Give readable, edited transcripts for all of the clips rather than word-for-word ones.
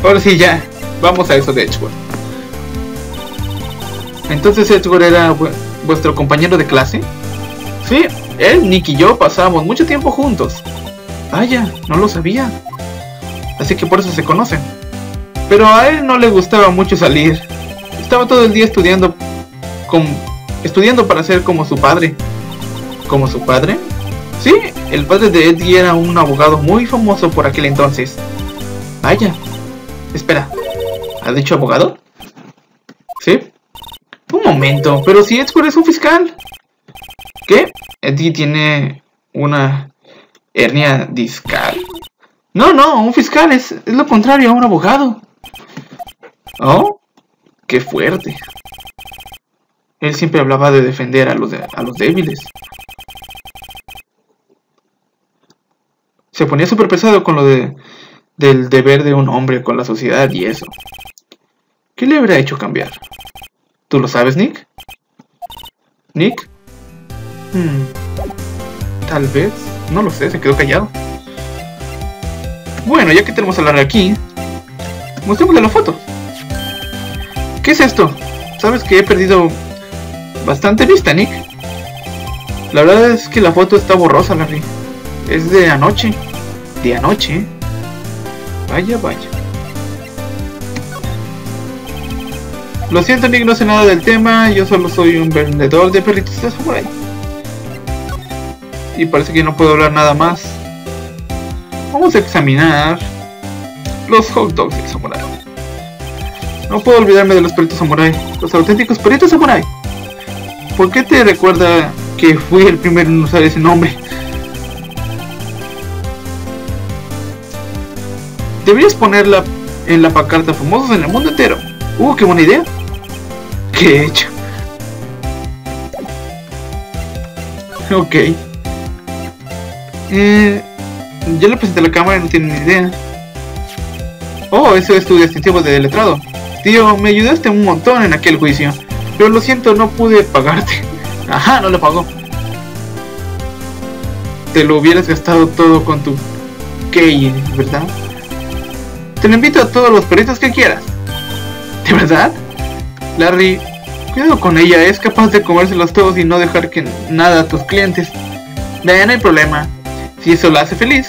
Ahora sí, ya. Vamos a eso de Edgeworth. Entonces Edgeworth era vuestro compañero de clase. Sí, él, Nick y yo pasábamos mucho tiempo juntos. Vaya, no lo sabía. Así que por eso se conocen. Pero a él no le gustaba mucho salir. Estaba todo el día estudiando para ser como su padre. ¿Como su padre? Sí, el padre de Eddie era un abogado muy famoso por aquel entonces. Vaya. Espera, ¿has dicho abogado? Sí. Un momento, pero si Edgeworth es un fiscal. ¿Qué? Eddie tiene una hernia discal. No, un fiscal es lo contrario a un abogado. Oh, qué fuerte. Él siempre hablaba de defender a los débiles. Se ponía súper pesado con lo del deber de un hombre con la sociedad y eso. ¿Qué le habrá hecho cambiar? ¿Tú lo sabes, Nick? ¿Nick? Tal vez. No lo sé, se quedó callado. Bueno, ya que tenemos a Larry aquí, mostrémosle la foto. ¿Qué es esto? Sabes que he perdido bastante vista, Nick. La verdad es que la foto está borrosa, Larry. Es de anoche. ¿De anoche? Vaya, vaya. Lo siento, Nick, no sé nada del tema. Yo solo soy un vendedor de perritos de samurai. Y parece que no puedo hablar nada más. Vamos a examinar los hot dogs del samurai. No puedo olvidarme de los perritos samurai. Los auténticos perritos samurai. ¿Por qué te recuerda que fui el primero en usar ese nombre? Deberías ponerla en la pancarta famosos en el mundo entero. Qué buena idea. ¿Qué he hecho? Ok. Ya le presenté a la cámara y no tiene ni idea. Oh, eso es tu distintivo de letrado. Tío, me ayudaste un montón en aquel juicio. Pero lo siento, no pude pagarte. Ajá, no le pagó. Te lo hubieras gastado todo con tu key, ¿verdad? Te lo invito a todos los perritos que quieras. ¿De verdad? Larry, cuidado con ella, es capaz de comérselos todos y no dejar que nada a tus clientes. No hay problema, si eso la hace feliz.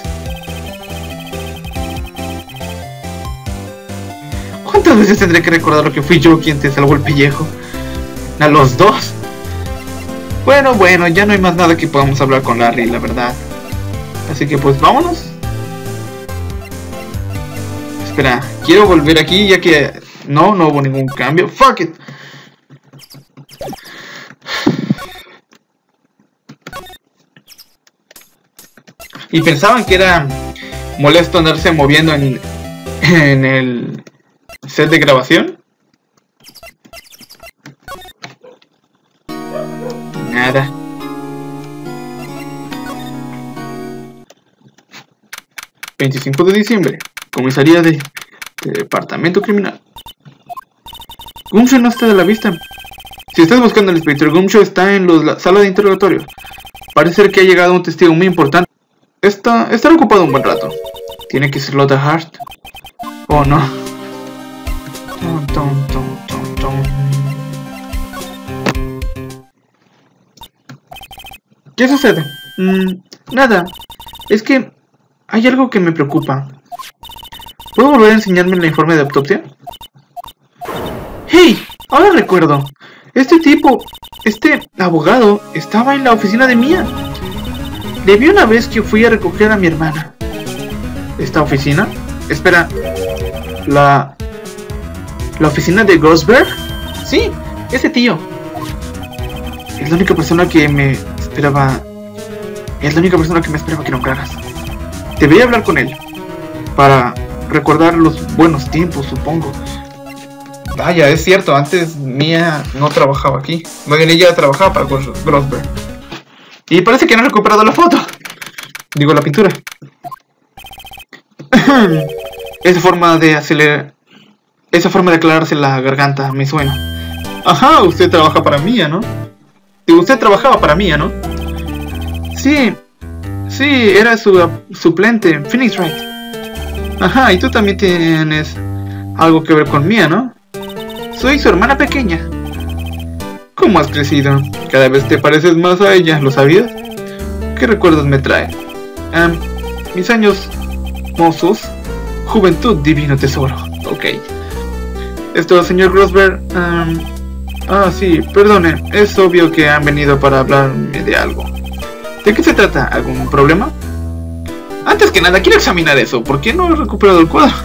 ¿Cuántas veces tendré que recordar lo que fui yo quien te salvó el pellejo? A los dos. Bueno, ya no hay más nada que podamos hablar con Larry, la verdad. Así que pues vámonos. Espera, quiero volver aquí ya que no hubo ningún cambio. Fuck it. Y pensaban que era molesto andarse moviendo en el set de grabación. Nada. ...25 de diciembre... Comisaría de Departamento Criminal. Gumshoe no está de la vista. Si estás buscando al inspector Gumshoe, está en la sala de interrogatorio. Parece ser que ha llegado un testigo muy importante. Estará ocupado un buen rato. Tiene que ser Lotta Hart. Oh no. ¿Qué sucede? Nada. Es que hay algo que me preocupa. ¿Puedo volver a enseñarme el informe de autopsia? ¡Hey! Ahora recuerdo. Este abogado, estaba en la oficina de Mia. Le vi una vez que fui a recoger a mi hermana. ¿Esta oficina? Espera. ¿La oficina de Grossberg? Sí, ese tío. Es la única persona que me esperaba. Es la única persona que me esperaba que nombraras. Debería hablar con él. Para recordar los buenos tiempos, supongo. Vaya, es cierto, antes Mia no trabajaba aquí. Bueno, ella trabajaba para Grossberg. Y parece que no ha recuperado la foto. Digo, la pintura. Esa forma de aclararse la garganta me suena. Ajá, usted trabaja para Mia, ¿no? Digo, usted trabajaba para Mia, ¿no? Sí, era su suplente, Phoenix Wright. Ajá, y tú también tienes Algo que ver con Mia, ¿no? Soy su hermana pequeña. ¿Cómo has crecido? Cada vez te pareces más a ella, ¿lo sabías? ¿Qué recuerdos me trae? Mis años mozos. Juventud, divino tesoro. Ok. Esto, señor Grossberg. Sí, perdone. Es obvio que han venido para hablarme de algo. ¿De qué se trata? ¿Algún problema? Antes que nada, quiero examinar eso. ¿Por qué no he recuperado el cuadro?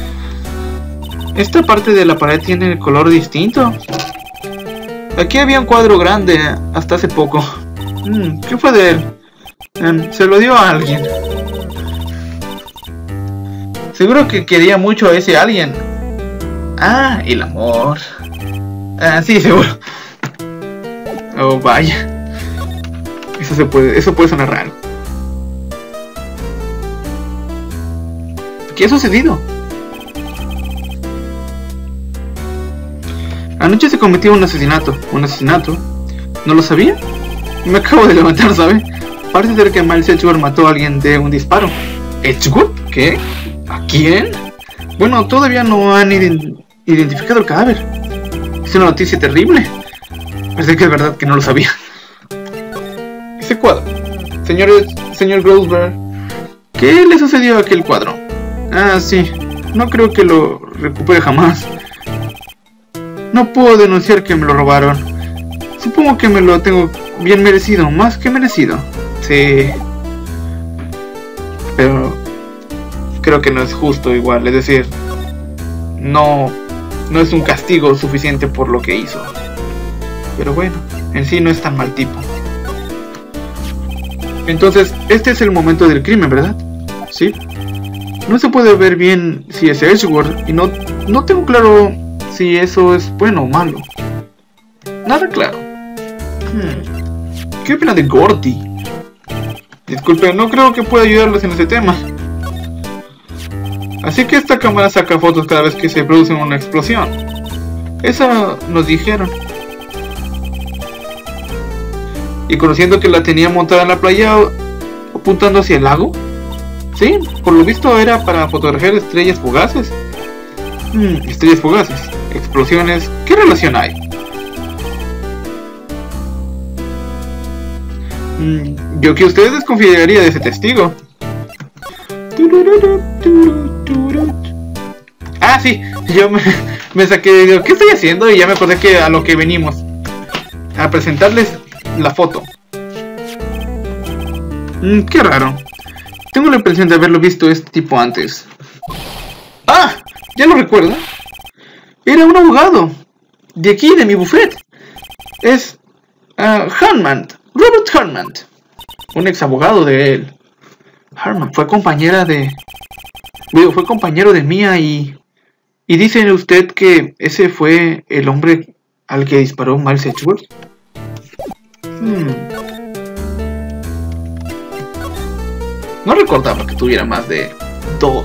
Esta parte de la pared tiene el color distinto. Aquí había un cuadro grande hasta hace poco. ¿Qué fue de él? Se lo dio a alguien. Seguro que quería mucho a ese alguien. Ah, el amor. Sí, seguro. Oh, vaya. Eso puede sonar raro. ¿Qué ha sucedido? Anoche se cometió un asesinato. ¿Un asesinato? ¿No lo sabía? Me acabo de levantar, ¿sabe? Parece ser que Miles Edgeworth mató a alguien de un disparo. ¿Edgeworth? ¿Qué? ¿A quién? Bueno, todavía no han identificado el cadáver. Es una noticia terrible. Parece que es verdad que no lo sabía. Ese cuadro. Señor Grossberg, ¿qué le sucedió a aquel cuadro? Sí. No creo que lo recupere jamás. No puedo denunciar que me lo robaron. Supongo que me lo tengo bien merecido, más que merecido. Sí. Pero creo que no es justo igual, es decir, no es un castigo suficiente por lo que hizo. Pero bueno, en sí no es tan mal tipo. Entonces, este es el momento del crimen, ¿verdad? Sí. No se puede ver bien si es Edgeworth y no tengo claro si eso es bueno o malo. Nada claro. ¿Qué opina de Gordy? Disculpe, no creo que pueda ayudarles en ese tema. Así que esta cámara saca fotos cada vez que se produce una explosión. Eso nos dijeron. Y conociendo que la tenía montada en la playa apuntando hacia el lago. Sí, por lo visto era para fotografiar estrellas fugaces. Estrellas fugaces, explosiones, ¿qué relación hay? Yo que usted desconfiaría de ese testigo. Sí, yo me saqué, digo, ¿qué estoy haciendo? Y ya me acordé que a lo que venimos, a presentarles la foto. Qué raro. Tengo la impresión de haberlo visto este tipo antes. Ya lo recuerdo. Era un abogado. De aquí, de mi buffet. Es Hartman. Robert Hartman. Un ex abogado de él. Hartman fue compañero de Mia y dice usted que ese fue el hombre al que disparó Miles Edgeworth. No recordaba que tuviera más de 2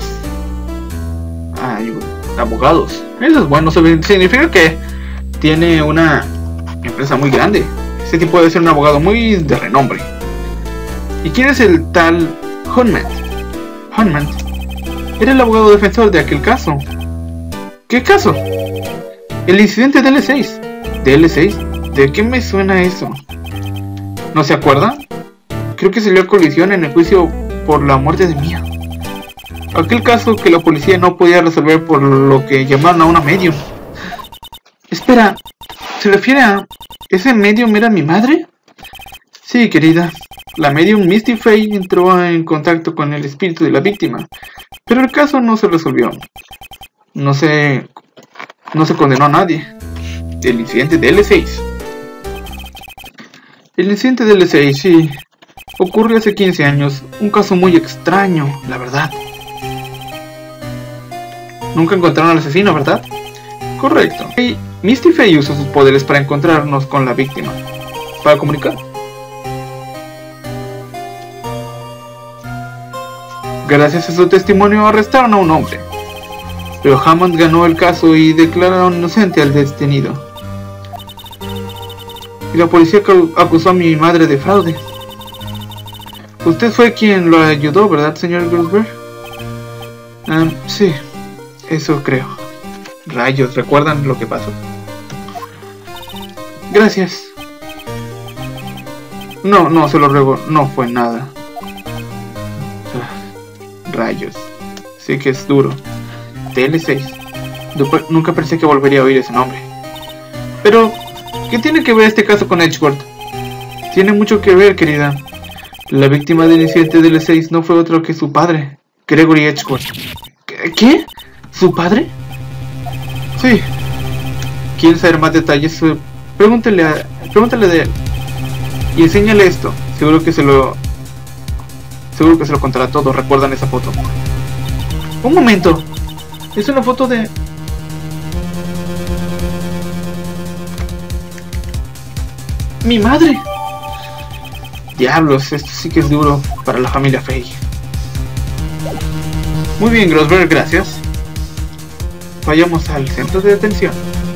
abogados. Eso es bueno, significa que tiene una empresa muy grande. Ese tipo debe ser un abogado muy de renombre. ¿Y quién es el tal Hartman? Hartman era el abogado defensor de aquel caso. ¿Qué caso? El incidente de L6. ¿De L6? ¿De qué me suena eso? ¿No se acuerda? Creo que salió a colisión en el juicio por la muerte de Mia. Aquel caso que la policía no podía resolver por lo que llamaron a una medium. Espera, ¿se refiere a ese medium era mi madre? Sí, querida. La medium Misty Fey entró en contacto con el espíritu de la víctima, pero el caso no se resolvió. No se condenó a nadie. El incidente de L6. El incidente de L6, sí. Ocurrió hace 15 años. Un caso muy extraño, la verdad. Nunca encontraron al asesino, ¿verdad? Correcto. Y Misty Fey usó sus poderes para encontrarnos con la víctima. Para comunicar. Gracias a su testimonio arrestaron a un hombre. Pero Hammond ganó el caso y declararon inocente al detenido. Y la policía acusó a mi madre de fraude. Usted fue quien lo ayudó, ¿verdad, señor Grossberg? Sí, eso creo. Rayos, ¿recuerdan lo que pasó? Gracias. No, se lo ruego, no fue nada. Rayos. Sí que es duro. TL6. Nunca pensé que volvería a oír ese nombre. Pero, ¿qué tiene que ver este caso con Edgeworth? Tiene mucho que ver, querida. La víctima del incidente del 6 no fue otro que su padre, Gregory Edgeworth. ¿Qué? ¿Su padre? Sí. ¿Quiere saber más detalles? Pregúntale de él. Y enséñale esto. Seguro que se lo contará todo. ¿Recuerdan esa foto? Un momento. Es una foto de... ¡Mi madre! Diablos, esto sí que es duro para la familia Fay. Muy bien, Grossberg, gracias. Vayamos al centro de detención.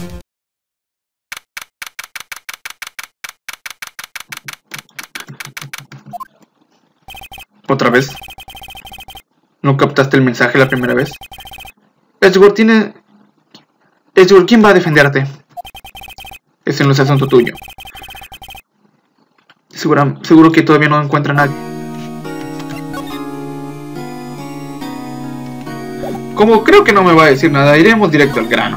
¿Otra vez? ¿No captaste el mensaje la primera vez? Edgeworth, ¿quién va a defenderte? Ese no es asunto tuyo. Seguro que todavía no encuentra a nadie. Como creo que no me va a decir nada, iremos directo al grano.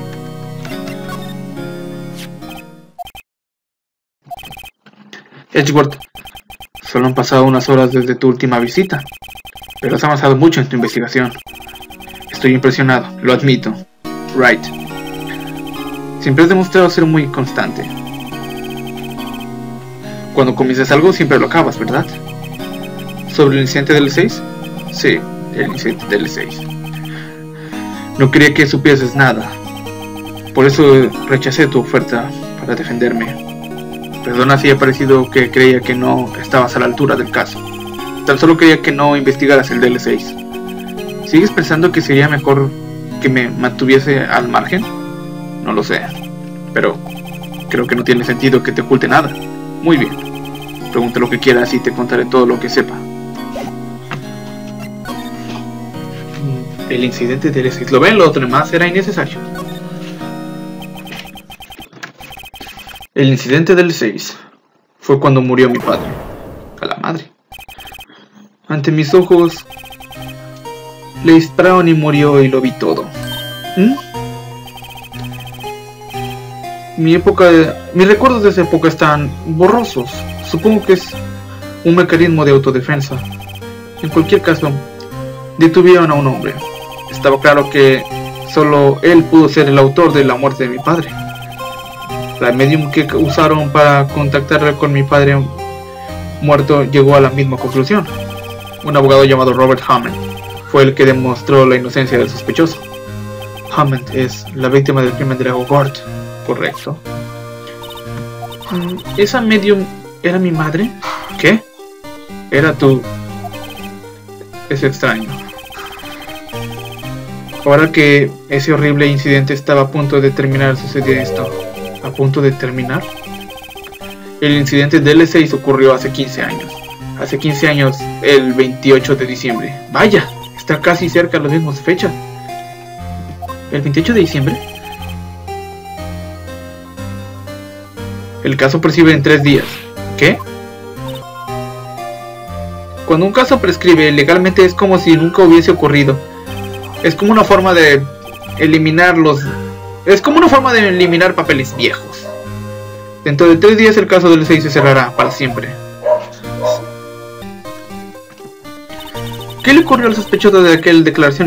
Edgeworth, solo han pasado unas horas desde tu última visita, pero has avanzado mucho en tu investigación. Estoy impresionado, lo admito. Wright, siempre has demostrado ser muy constante. Cuando comienzas algo siempre lo acabas, ¿verdad? ¿Sobre el incidente del 6? Sí, el incidente del 6. No quería que supieses nada. Por eso rechacé tu oferta para defenderme. Perdona si ha parecido que creía que no estabas a la altura del caso. Tan solo quería que no investigaras el DL6. ¿Sigues pensando que sería mejor que me mantuviese al margen? No lo sé. Pero creo que no tiene sentido que te oculte nada. Muy bien. Pregunta lo que quieras y te contaré todo lo que sepa. El incidente del 6. Lo ven, lo otro más era innecesario. El incidente del 6 fue cuando murió mi padre. A la madre. Ante mis ojos le dispararon y murió y lo vi todo. Mis recuerdos de esa época están borrosos. Supongo que es un mecanismo de autodefensa. En cualquier caso, detuvieron a un hombre. Estaba claro que solo él pudo ser el autor de la muerte de mi padre. La medium que usaron para contactar con mi padre muerto llegó a la misma conclusión. Un abogado llamado Robert Hammond fue el que demostró la inocencia del sospechoso. Hammond es la víctima del crimen de Lago Gort. Correcto. ¿Esa medium era mi madre? ¿Qué? Era tú. Es extraño. Ahora que ese horrible incidente estaba a punto de terminar, sucedió esto. ¿A punto de terminar? El incidente del L6 ocurrió hace 15 años. Hace 15 años, el 28 de diciembre. Vaya, está casi cerca de las mismas fechas. ¿El 28 de diciembre? El caso prescribe en 3 días. ¿Qué? Cuando un caso prescribe legalmente es como si nunca hubiese ocurrido. Es como una forma de eliminar papeles viejos. Dentro de 3 días el caso del 6 se cerrará para siempre. ¿Qué le ocurrió al sospechoso de aquel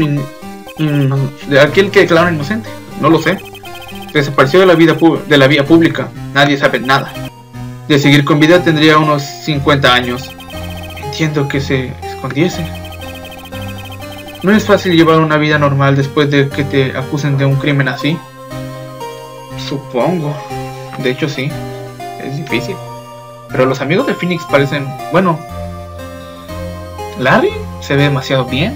de aquel que declararon inocente? No lo sé. Desapareció de la vía pública. Nadie sabe nada. De seguir con vida tendría unos 50 años. Entiendo que se escondiese. No es fácil llevar una vida normal después de que te acusen de un crimen así. Supongo. De hecho sí. Es difícil. Pero los amigos de Phoenix parecen... Bueno... Larry se ve demasiado bien.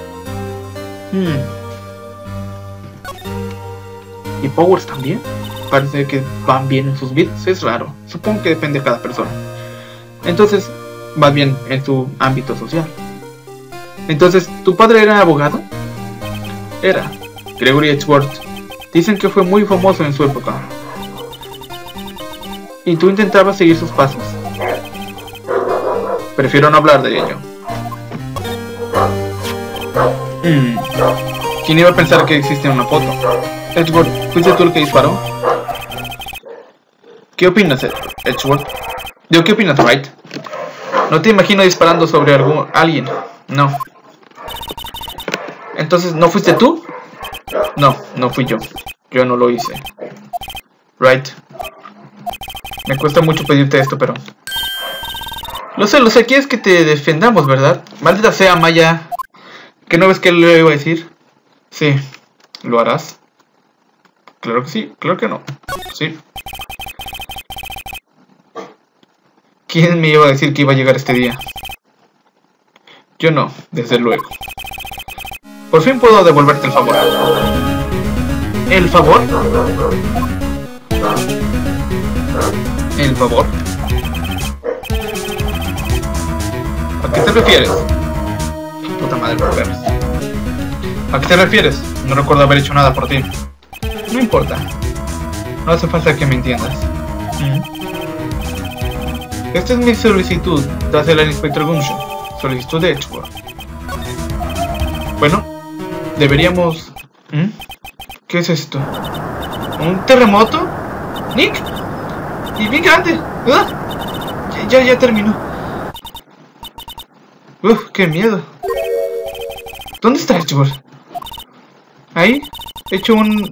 Y Powers también. Parece que van bien en sus vidas. Es raro. Supongo que depende de cada persona. Entonces, vas bien en tu ámbito social. Entonces, ¿tu padre era abogado? Era. Gregory Edgeworth Dicen que fue muy famoso en su época. Y tú intentabas seguir sus pasos. Prefiero no hablar de ello. ¿Quién iba a pensar que existe una foto? Edgeworth, ¿fuiste tú el que disparó? ¿Qué opinas, Edgeworth? ¿Qué opinas, Wright? No te imagino disparando sobre alguien. No. Entonces, ¿no fuiste tú? No, no fui yo. Yo no lo hice. Wright. Me cuesta mucho pedirte esto, pero... Lo sé, quieres que te defendamos, ¿verdad? Maldita sea, Maya. ¿Que no ves que le iba a decir? Sí, ¿lo harás? Claro que sí, claro que no. Sí. ¿Quién me iba a decir que iba a llegar este día? Yo no, desde luego. Por fin puedo devolverte el favor. ¿El favor? ¿El favor? ¿A qué te refieres? Puta madre, perros. ¿A qué te refieres? No recuerdo haber hecho nada por ti. No importa. No hace falta que me entiendas. Esta es mi solicitud tras el inspector Gumshoe. Solicitud de Edgeworth. Bueno, deberíamos... ¿Qué es esto? ¿Un terremoto? ¿Nick? Y bien grande. Ya terminó. Qué miedo. ¿Dónde está Edgeworth? Ahí, hecho un...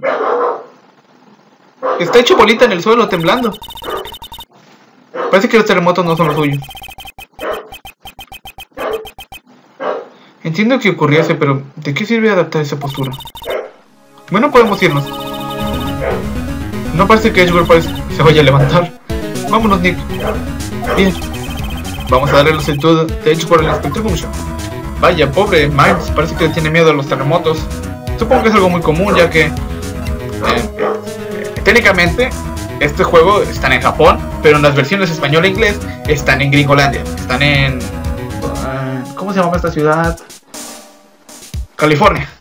Está hecho bolita en el suelo, temblando. Parece que los terremotos no son lo suyo. Entiendo que ocurriese, pero ¿de qué sirve adaptar esa postura? Bueno, podemos irnos. No parece que Edgeworth se vaya a levantar. Vámonos, Nick. Bien. Vamos a darle la solicitud de Edgeworth al inspector Gumshoe. Vaya, pobre Miles, parece que tiene miedo a los terremotos. Supongo que es algo muy común, ya que... técnicamente, este juego está en Japón, pero en las versiones español e inglés están en Gringolandia. Están en... ¿cómo se llama esta ciudad? California.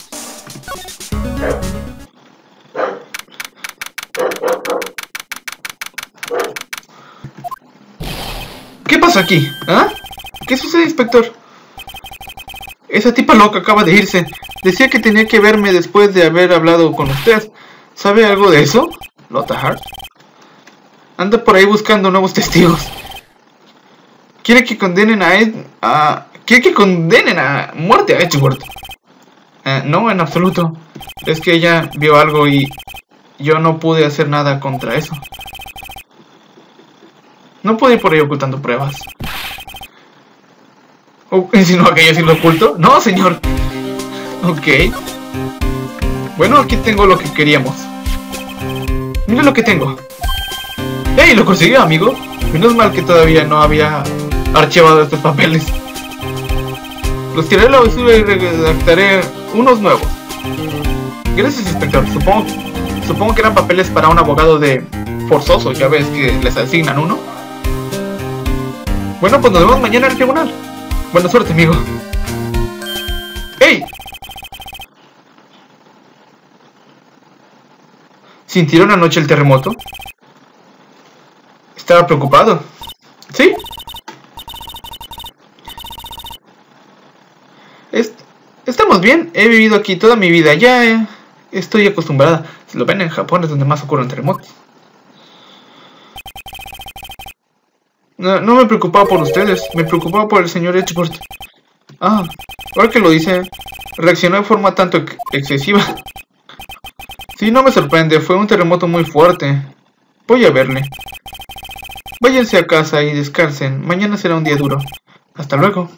¿Qué pasa aquí? ¿Ah? ¿Qué sucede, inspector? Esa tipa loca acaba de irse. Decía que tenía que verme después de haber hablado con usted. ¿Sabe algo de eso? Lotta Hart. Anda por ahí buscando nuevos testigos. Quiere que condenen quiere que condenen a muerte a Edgeworth. No, en absoluto. Es que ella vio algo y yo no pude hacer nada contra eso. No pude ir por ahí ocultando pruebas. ¿Insinúa que yo sí lo oculto? No, señor. Ok. Bueno, aquí tengo lo que queríamos. Mira lo que tengo. ¡Ey! Lo consiguió, amigo. Menos mal que todavía no había archivado estos papeles. Los tiraré a la basura y redactaré unos nuevos. Gracias, inspector. Supongo que eran papeles para un abogado de forzoso. Ya ves que les asignan uno. Bueno, pues nos vemos mañana en el tribunal. Buena suerte, amigo. ¡Ey! ¿Sintieron anoche el terremoto? Estaba preocupado. ¿Sí? Estamos bien. He vivido aquí toda mi vida. Ya estoy acostumbrada. Si lo ven, en Japón es donde más ocurren terremotos. No me preocupaba por ustedes. Me preocupaba por el señor Edgeworth. Ahora que lo dice, reaccionó de forma tanto excesiva. Sí, no me sorprende. Fue un terremoto muy fuerte. Voy a verle. Váyanse a casa y descansen. Mañana será un día duro. Hasta luego.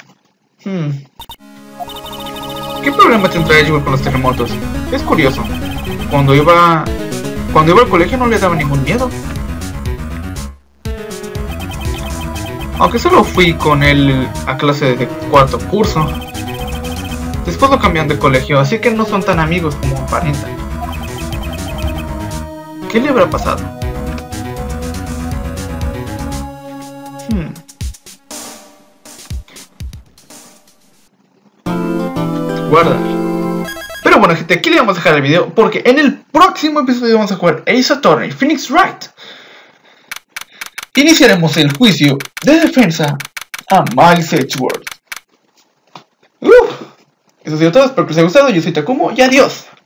¿Qué problema tendrá Edgeworth con los terremotos? Es curioso. Cuando iba al colegio no le daba ningún miedo. Aunque solo fui con él a clase de cuarto curso. Después lo cambiaron de colegio, así que no son tan amigos como aparentan. ¿Qué le habrá pasado? Guarda. Pero Pero bueno, gente, aquí le vamos a dejar el video porque en el próximo episodio vamos a jugar Ace Attorney, Phoenix Wright. Iniciaremos el juicio de defensa a Miles Edgeworth. Eso ha sido todo, espero que les haya gustado. Yo soy Takumo y adiós.